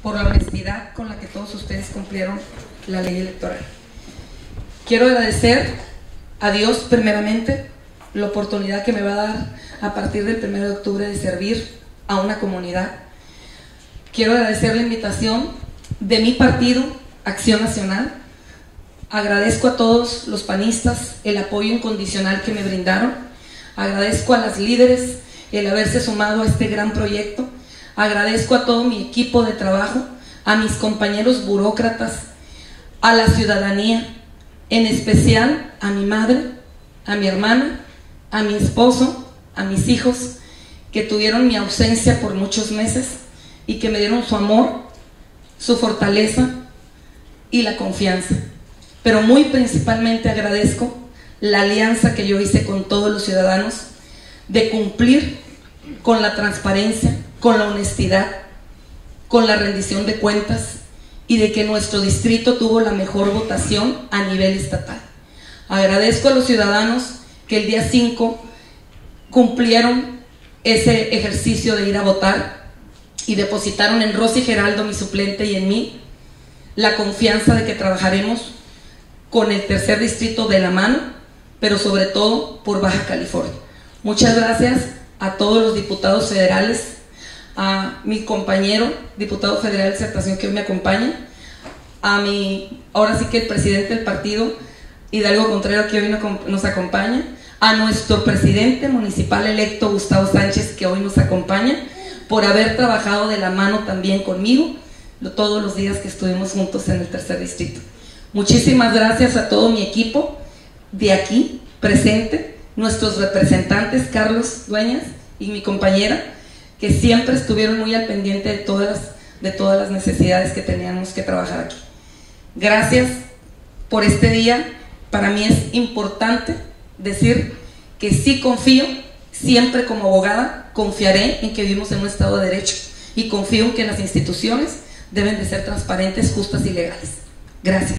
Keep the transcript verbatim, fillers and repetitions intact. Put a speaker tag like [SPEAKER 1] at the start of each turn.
[SPEAKER 1] por la honestidad con la que todos ustedes cumplieron la ley electoral. Quiero agradecer a Dios primeramente la oportunidad que me va a dar a partir del primero de octubre de servir a una comunidad. Quiero agradecer la invitación de mi partido, Acción Nacional. Agradezco a todos los panistas el apoyo incondicional que me brindaron. Agradezco a las líderes el haberse sumado a este gran proyecto. Agradezco a todo mi equipo de trabajo, a mis compañeros burócratas, a la ciudadanía, en especial a mi madre, a mi hermana, a mi esposo, a mis hijos, que tuvieron mi ausencia por muchos meses y que me dieron su amor, su fortaleza y la confianza. Pero muy principalmente agradezco la alianza que yo hice con todos los ciudadanos de cumplir con la transparencia, con la honestidad, con la rendición de cuentas y de que nuestro distrito tuvo la mejor votación a nivel estatal. Agradezco a los ciudadanos que el día cinco cumplieron ese ejercicio de ir a votar y depositaron en Rosy Geraldo, mi suplente, y en mí la confianza de que trabajaremos con el tercer distrito de la mano, pero sobre todo por Baja California. Muchas gracias a todos los diputados federales, a mi compañero diputado federal de Exaltación que hoy me acompaña, a mi, ahora sí que el presidente del partido, Hidalgo Contreras, que hoy nos acompaña, a nuestro presidente municipal electo, Gustavo Sánchez, que hoy nos acompaña, por haber trabajado de la mano también conmigo todos los días que estuvimos juntos en el tercer distrito. Muchísimas gracias a todo mi equipo de aquí presente, nuestros representantes, Carlos Dueñas y mi compañera, que siempre estuvieron muy al pendiente de todas, de todas las necesidades que teníamos que trabajar aquí. Gracias por este día. Para mí es importante decir que sí confío, siempre como abogada, confiaré en que vivimos en un Estado de Derecho y confío en que las instituciones deben de ser transparentes, justas y legales. Gracias.